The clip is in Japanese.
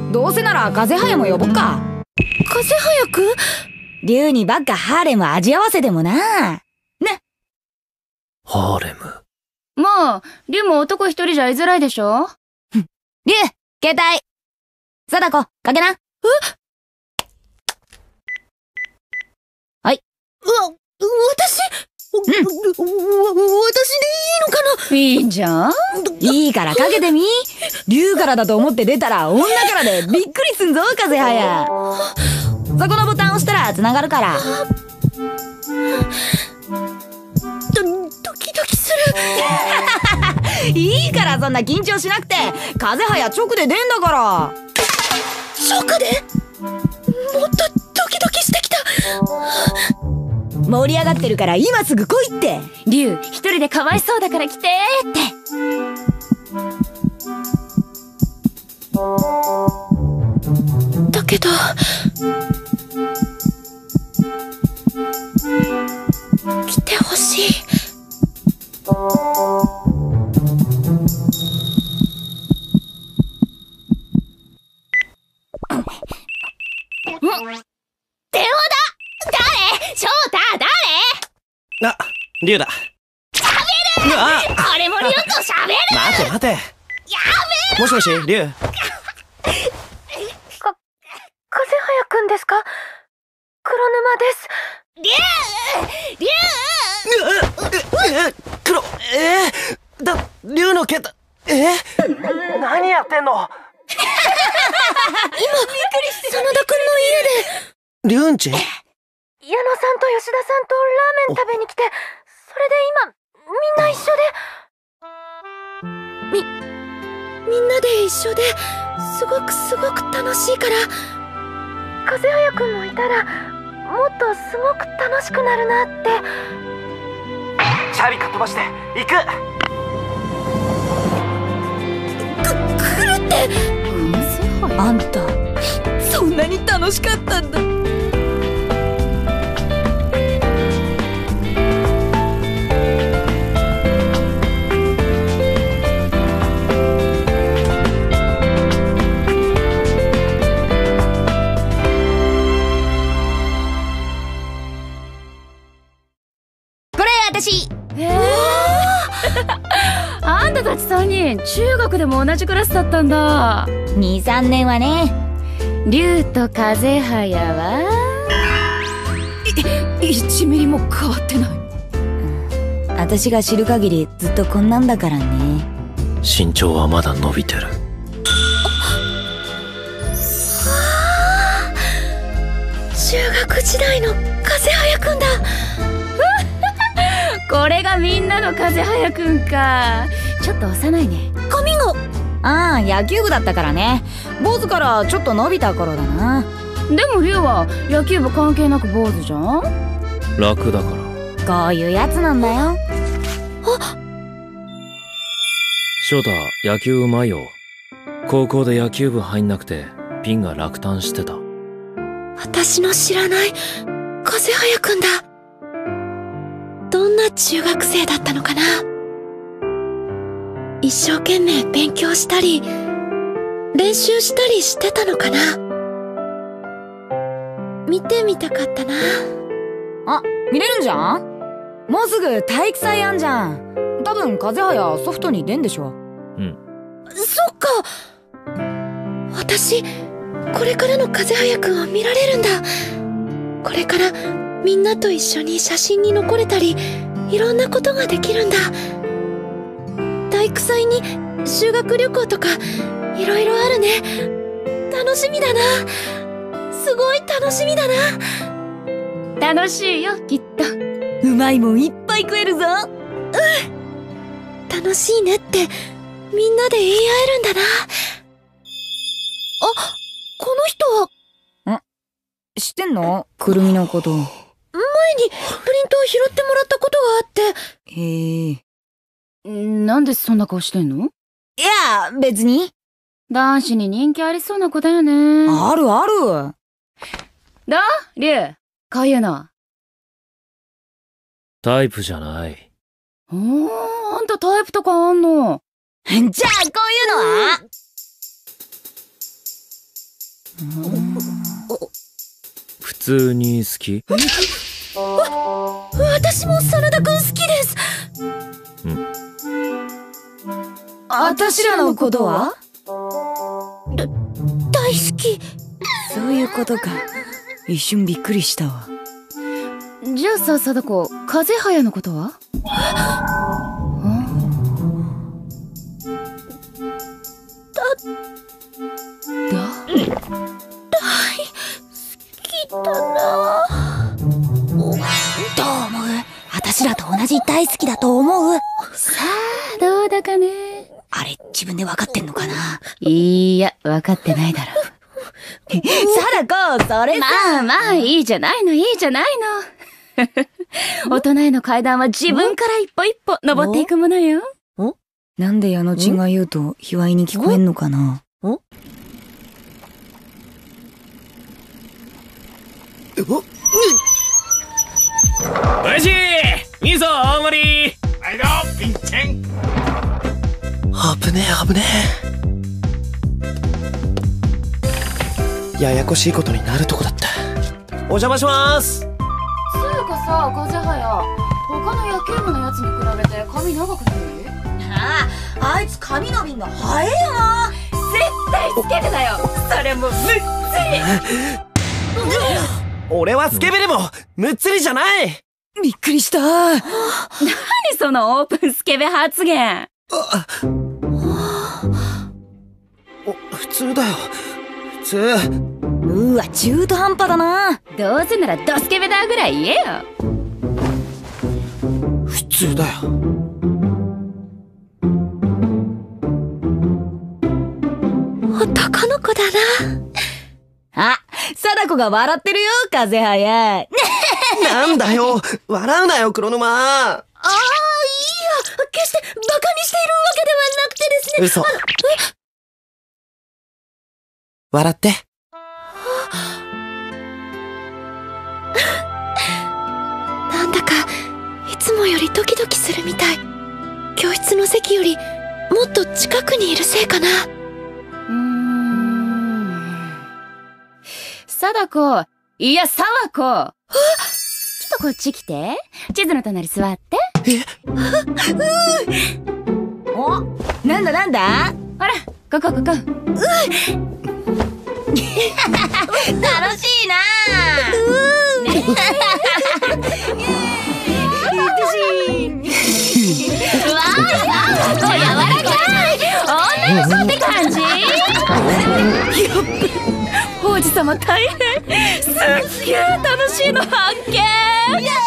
どうせなら風早も呼ぼっか。 風早くん？ 竜にばっかハーレム味合わせでもな。ね。 ハーレム。 もう、竜も男一人じゃ居づらいでしょ？ 竜、携帯。貞子、かけな。はい。 私でいいのかな？いいんじゃん？ いいからかけてみ。竜からだと思って出たら女からでびっくりすんぞ、風早。そこのボタン押したら繋がるから。 ドキドキする。いいからそんな緊張しなくて。風早直で出んだから。 直で？もっとドキドキしてきた。 盛り上がってるから今すぐ来いって。 竜一人でかわいそうだから来てーって。だけど来てほしい。電話だ。誰？翔太、誰？ あ、竜だ。 喋る！俺も竜と喋る！ 待て待て。 やめろ！ もしもし、竜。 風早くんですか？黒沼です。 黒、竜の剣だ。何やってんの？ 今、びっくりして。真田くんの家で。 竜んち？ 矢野さんと吉田さんとラーメン食べに来て、それで今、みんな一緒で。みんなで一緒で、すごく楽しいから、風早くんもいたら、もっとすごく楽しくなるなって。 チャビかっ飛ばして、行く！ 来るって。 あんた、そんなに楽しかったんだ。私。 あんたたち3人中学でも同じクラスだったんだ。 2、3年はね。 竜と風早は1ミリも変わってない。 私が知る限りずっとこんなんだからね。 身長はまだ伸びてる。 中学時代の風早くんだ。これがみんなの風早くんか。ちょっと幼いね。髪が。 ああ、野球部だったからね。坊主からちょっと伸びた頃だな。 でも竜は野球部関係なく坊主じゃん。 楽だから。 こういうやつなんだよ。 翔太、野球うまいよ。高校で野球部入んなくてピンが落胆してた。 私の知らない風早くんだ。どんな中学生だったのかな。一生懸命勉強したり練習したりしてたのかな。見てみたかったな。 あ、見れるんじゃん。もうすぐ体育祭あんじゃん。多分風早ソフトに出んでしょ。 うん。 そっか。私これからの風早くんを見られるんだ。これからみんなと一緒に写真に残れたり、いろんなことができるんだ。体育祭に修学旅行とかいろいろあるね。楽しみだな。すごい楽しみだな。楽しいよ、きっと。 うまいもんいっぱい食えるぞ。 楽しいねってみんなで言い合えるんだな。あ、この人は。 知ってんの？くるみのこと。 前にプリントを拾ってもらったことがあって。 へえ。 なんでそんな顔してんの？ いや、別に。 男子に人気ありそうな子だよね。 あるある。 どう？竜、こういうの。 タイプじゃない。 あんたタイプとかあんの？ じゃあこういうのは？ 普通に好き？ 私も真田くん好きです。 あたしらのことは？ 大好き。 そういうことか。一瞬びっくりしたわ。 じゃあさ、貞子、風早のことは？ だな。 どう思う？あたしらと同じ大好きだと思う？ さあ、どうだかね。 あれ、自分で分かってんのかな？ いや、分かってないだろ。 貞子、それさ。 まあまあ、いいじゃないの、いいじゃないの。大人への階段は自分から一歩一歩登っていくものよ。 なんで矢野ちんが言うと、卑猥に聞こえんのかな？ おいしい！いいぞ、大盛り！ はいど、ピンチェン。 危ねえ危ねえ。ややこしいことになるとこだった。お邪魔します。 つうかさ、風早、他の野球部のやつに比べて髪長くない？ あいつ髪伸びんの早えよな。 絶対つけてだよ。それもむっつり。 俺はスケベでもむっつりじゃない。 びっくりした。 何そのオープンスケベ発言。 普通だよ、普通。 うわ、中途半端だな。 どうせならドスケベだぐらい言えよ。 普通だよ。 男の子だな。 あ、貞子が笑ってるよ、風早い。 なんだよ、笑うなよ、黒沼。 ああ、いいや。決してバカにしているわけではなくてですね。 嘘。笑って。 なんだか、いつもよりドキドキするみたい。教室の席よりもっと近くにいるせいかな。 貞子、いや、沢子。ちょっとこっち来て。地図の隣座って。 お、なんだなんだ？ ほら、ここ。 楽しいな。 うわー、沢子柔らかい。女の子って感じ？王子様大変。すっげー楽しいの発見。